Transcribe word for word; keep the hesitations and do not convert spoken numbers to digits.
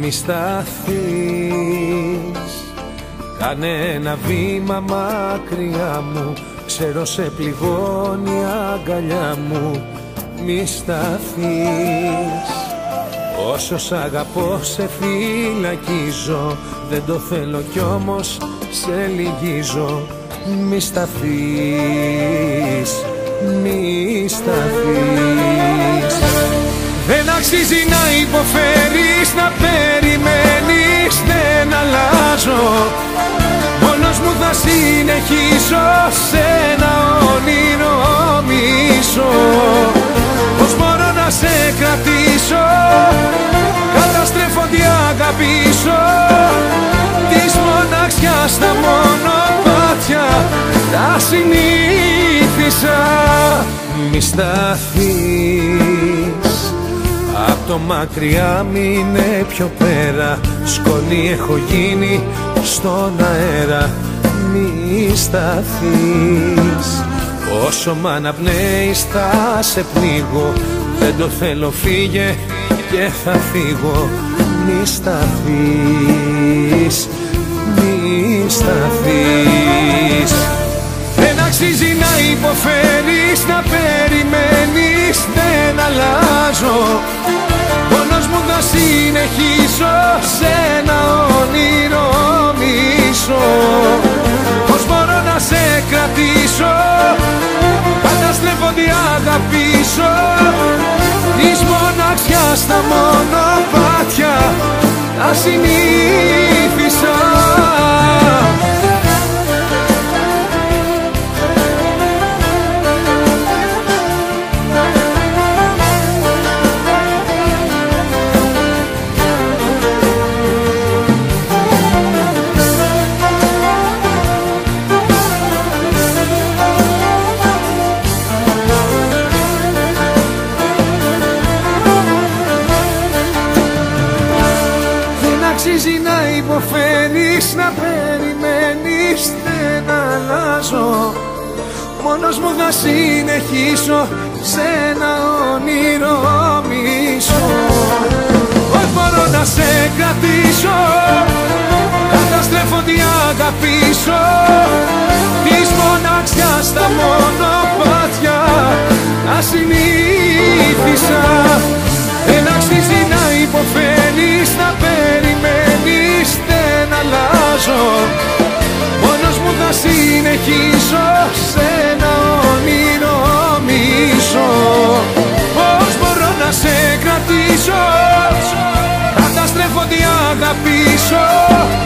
μη σταθείς, κάνε ένα βήμα μακριά μου, ξέρω σε πληγώνει η αγκαλιά μου. Μη σταθείς, όσο σ' αγαπώ σε φυλακίζω, δεν το θέλω κι όμως σε λυγίζω. Μη σταθείς, μη σταθείς. Δεν αξίζει να υποφέρεις, να περιμένεις, δεν αλλάζω. Μόνος μου θα συνεχίσω σε ένα όνειρο μίσο. Πώς μπορώ να σε κρατήσω, καταστρέφω τι αγαπήσω. Της μοναξιάς τα μονοπάτια τα συνήθισα. Μη σταθείς, απ' το μακριά μείνε πιο πέρα, σκόνη έχω γίνει στον αέρα. Μη σταθείς, όσο μ' αναπνέεις θα σε πνίγω, δεν το θέλω φύγε και θα φύγω. Μη σταθείς, μη σταθείς. Δεν αξίζει να υποφέρεις, να περιμένεις, δεν αλλάζω. Μόνος μου θα συνεχίσω σε ένα όνειρο μίσο. Πώς μπορώ να σε κρατήσω, καταστρέφω τι αγαπήσω. Της μοναξιάς τα μονοπάτια τα συνήθισα. Αξίζει να υποφέρεις, να περιμένεις, δεν αλλάζω. Μόνος μου θα συνεχίσω σε ένα όνειρο μίσο. Πώς μπορώ να σε κρατήσω, καταστρέφω τι αγαπήσω. Της μοναξιάς τα μονοπάτια τα συνήθισα. Δεν αξίζει να υποφέρεις, να περιμένεις, δεν αλλάζω. Μόνος μου θα συνεχίσω σε ένα όνειρο μίσο. Πώς μπορώ να σε κρατήσω, καταστρέφω τι αγαπήσω.